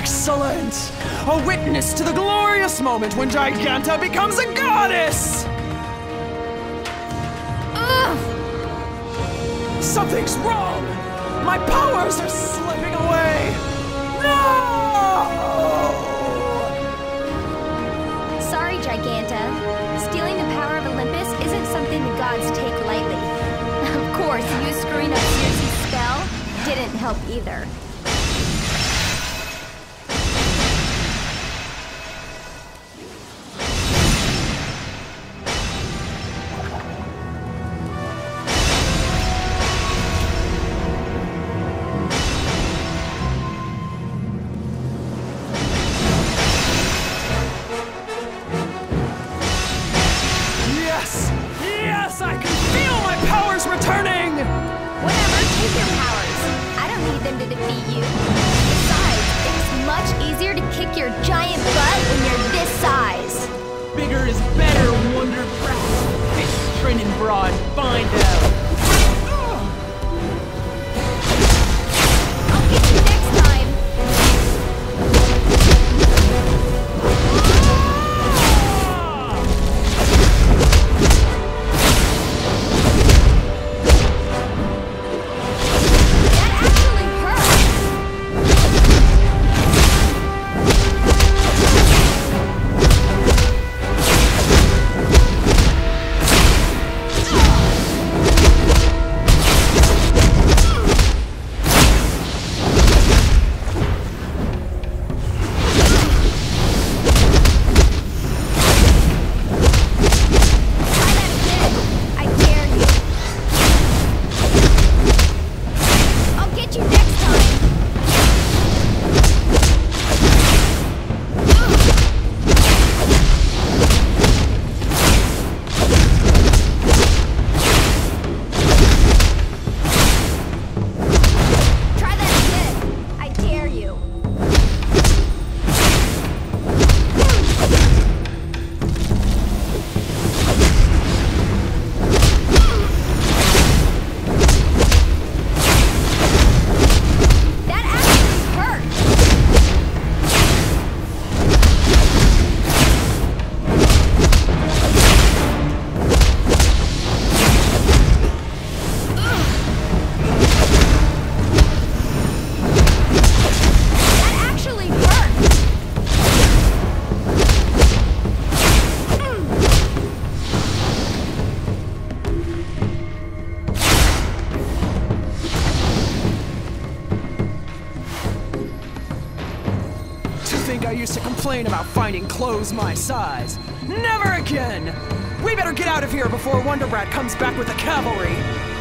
Excellent! A witness to the glorious moment when Giganta becomes a goddess! Ugh! Something's wrong! My powers are slipping away! No! Sorry, Giganta. Stealing the power of Olympus isn't something the gods take lightly. Of course, you screwing up Circe's spell didn't help either. Yes, I can feel my powers returning! Whatever, take your powers. I don't need them to defeat you. Besides, it's much easier to kick your giant butt when you're this size. Bigger is better, Wonder Brat. Fish training broad, find out. I'll get you next time. I used to complain about finding clothes my size. Never again! We better get out of here before Wonder Brat comes back with the cavalry!